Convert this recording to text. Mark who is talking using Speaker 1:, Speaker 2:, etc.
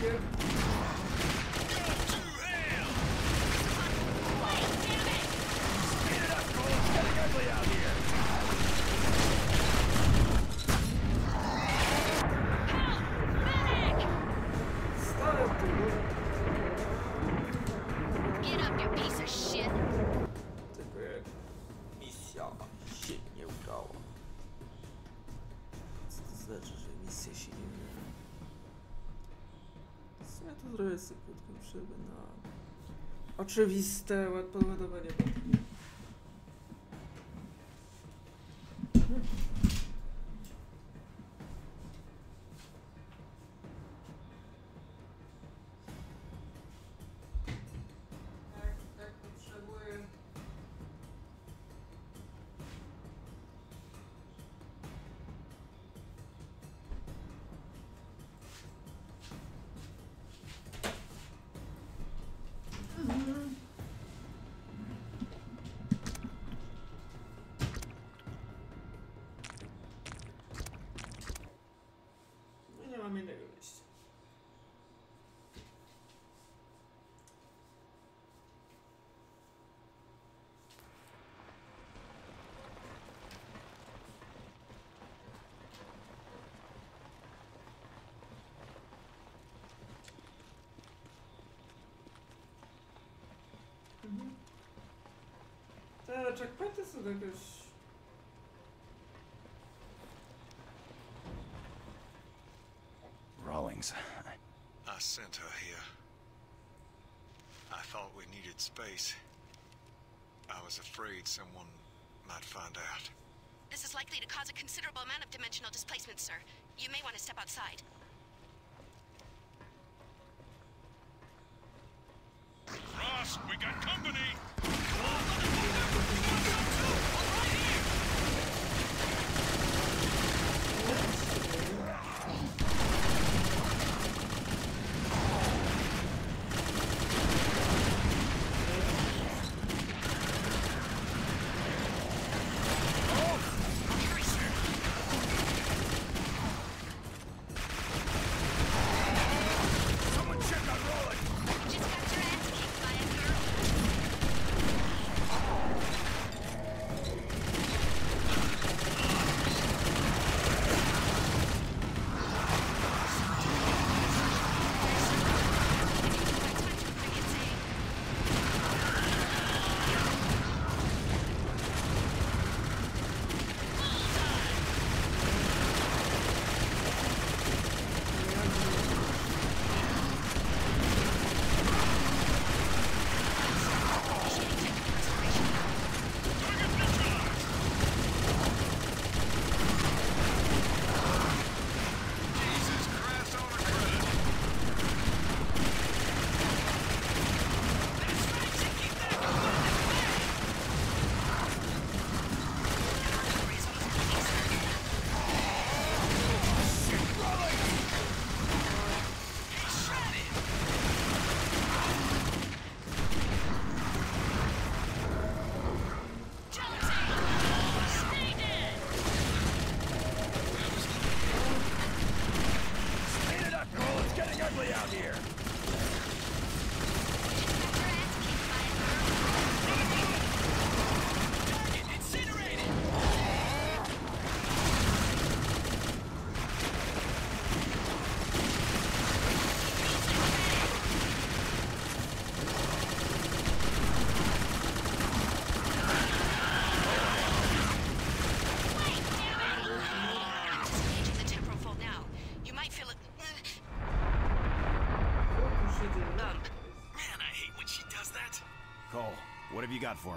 Speaker 1: się. Stałem tu,
Speaker 2: Get up, you piece of shit!
Speaker 1: tylko jak misja się nie udała. Co to znaczy, że misja się nie udała? Co ja tu zrobię sobie krótką przerwę na oczywiste podładowanie baterii. Tak potrzebuję. No nie mam innego wyjścia. Te checkpointy są jakoś...
Speaker 3: Rawlings.
Speaker 4: I sent her here. I thought we needed space. I was afraid someone might find out.
Speaker 2: This is likely to cause a considerable amount of dimensional displacement, sir. You may want to step outside.
Speaker 4: Frost, we got company! Someone check on Roland!
Speaker 2: Just got your ass kicked by a girl.
Speaker 4: Jesus Christ on a credit! That's right, to keep that
Speaker 3: Speed it up, Cole! It's getting ugly out here!
Speaker 2: Engaging the temporal fold now. You might feel it.
Speaker 4: Man, I hate when she does that.
Speaker 3: Cole, what have you got for me?